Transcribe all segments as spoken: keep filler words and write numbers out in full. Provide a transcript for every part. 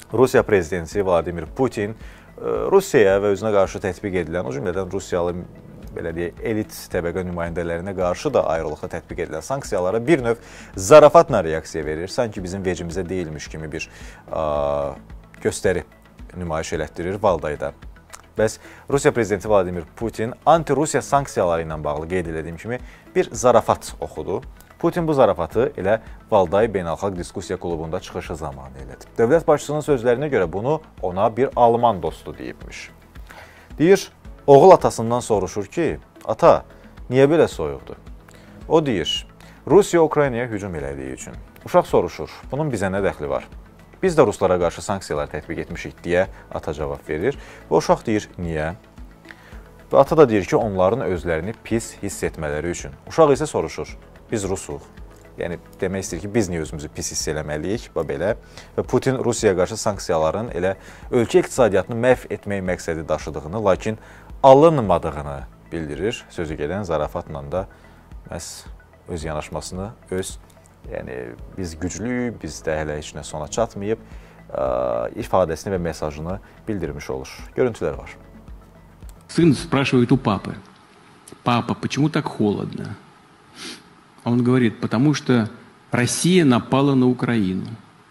Rusiya prezidenti Vladimir Putin Rusiyaya və özünə qarşı tətbiq edilən, o cümlədən Rusiyalı belə deyək, elit təbəqə nümayəndələrinə qarşı da ayrılıqda tətbiq edilən sanksiyalara bir növ zarafatla reaksiya verir. Sanki bizim vecimizə deyilmiş kimi bir ə, göstəri nümayiş elətdirir Valdayda. Bəs Rusiya prezidenti Vladimir Putin anti-Rusiya sanksiyaları ilə bağlı qeyd edildiyim kimi bir zarafat oxudu. Putin bu zarafatı elə Valday Beynəlxalq Diskusiya Klubunda çıxışı zamanı elədi. Dövlət başçısının sözlərinə görə bunu ona bir Alman dostu deyibmiş. Deyir, oğul atasından soruşur ki, ata, niyə belə soyuqdur? O deyir, Rusiya Ukraynaya hücum elədiyi üçün. Uşaq soruşur, bunun bizə nə dəxli var? Biz də ruslara qarşı sanksiyalar tətbiq etmişik deyə ata cavab verir. Və uşaq deyir, niyə? Və ata da deyir ki, onların özlərini pis hiss etmələri üçün. Uşaq isə soruşur, biz rusuq. Yəni, demək istəyir ki, biz niyə özümüzü pis hiss eləməliyik, və belə. Və Putin Rusiyaya qarşı sanksiyaların elə ölkə iqtisadiyyatını məhv etmək məqsədi daşıdığını, lakin alınmadığını bildirir. Sözü gedən zarafatla da məhz öz yanaşmasını, öz, yəni biz güclüyük, bizdə hələ heç nə sona çatmayıb, ə, ifadəsini və mesajını bildirmiş olur. Görüntülər var. Сын спрашивает у папы, папа, почему так холодно? А он говорит, потому что Россия напала на Украину.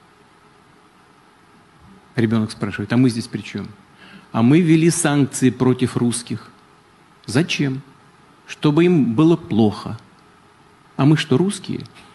Ребенок спрашивает, а мы здесь при чем? А мы ввели санкции против русских. Зачем? Чтобы им было плохо. А мы что, русские?